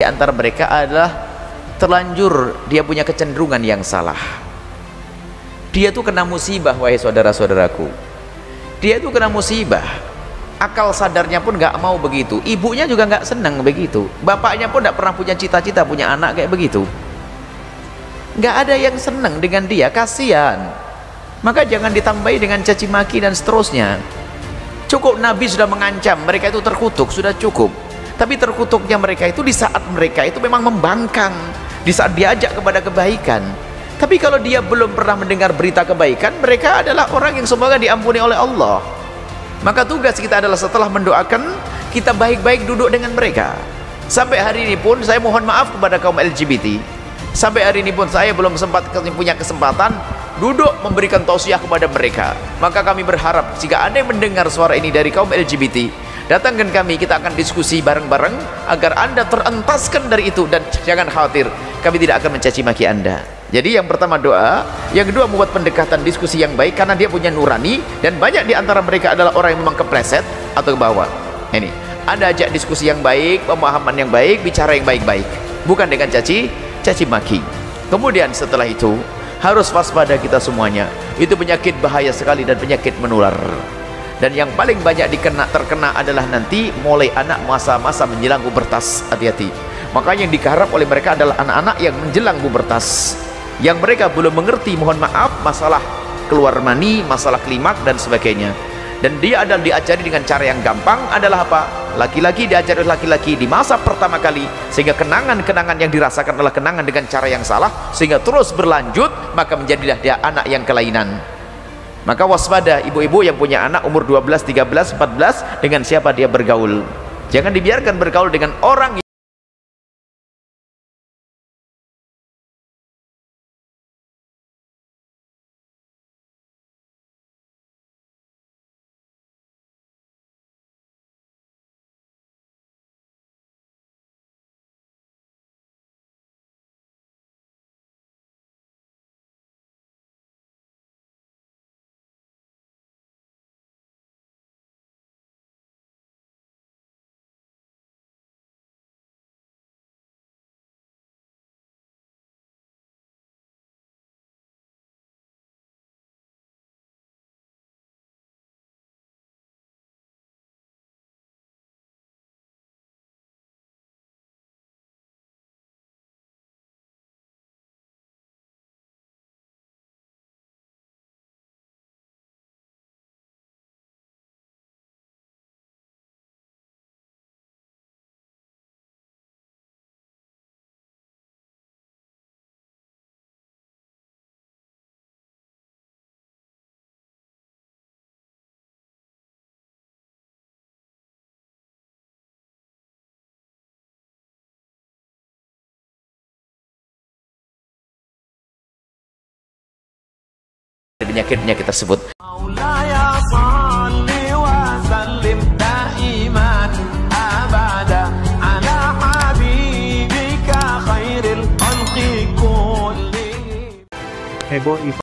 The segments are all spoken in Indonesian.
antara mereka adalah terlanjur dia punya kecenderungan yang salah. Dia tuh kena musibah, wahai saudara-saudaraku. Dia tuh kena musibah. Akal sadarnya pun nggak mau begitu. Ibunya juga nggak senang begitu. Bapaknya pun nggak pernah punya cita-cita punya anak kayak begitu. Nggak ada yang senang dengan dia, kasihan. Maka jangan ditambahi dengan caci maki dan seterusnya. Cukup Nabi sudah mengancam mereka itu terkutuk, sudah cukup. Tapi terkutuknya mereka itu di saat mereka itu memang membangkang, di saat diajak kepada kebaikan. Tapi kalau dia belum pernah mendengar berita kebaikan, mereka adalah orang yang semoga diampuni oleh Allah. Maka tugas kita adalah setelah mendoakan, kita baik-baik duduk dengan mereka. Sampai hari ini pun saya mohon maaf kepada kaum LGBT. Sampai hari ini pun saya belum punya kesempatan duduk memberikan tausiah kepada mereka. Maka kami berharap jika ada yang mendengar suara ini dari kaum LGBT, datangkan kami, kita akan diskusi bareng-bareng agar Anda terentaskan dari itu. Dan jangan khawatir, kami tidak akan mencaci maki Anda. Jadi yang pertama doa, yang kedua membuat pendekatan diskusi yang baik karena dia punya nurani, dan banyak di antara mereka adalah orang yang memang kepleset atau ke bawah. Ini Anda ajak diskusi yang baik, pemahaman yang baik, bicara yang baik-baik, bukan dengan caci maki. Kemudian setelah itu harus waspada kita semuanya. Itu penyakit bahaya sekali dan penyakit menular. Dan yang paling banyak terkena adalah nanti mulai anak masa-masa menjelang pubertas. Hati-hati. Makanya yang diharap oleh mereka adalah anak-anak yang menjelang pubertas, yang mereka belum mengerti, mohon maaf, masalah keluar mani, masalah klimak dan sebagainya. Dan dia adalah diajari dengan cara yang gampang adalah apa? Laki-laki diajari oleh laki-laki di masa pertama kali, sehingga kenangan-kenangan yang dirasakan adalah kenangan dengan cara yang salah, sehingga terus berlanjut, maka menjadilah dia anak yang kelainan. Maka waspada ibu-ibu yang punya anak umur 12, 13, 14, dengan siapa dia bergaul. Jangan dibiarkan bergaul dengan orang penyakit-penyakit tersebut. Heboh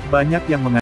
Banyak yang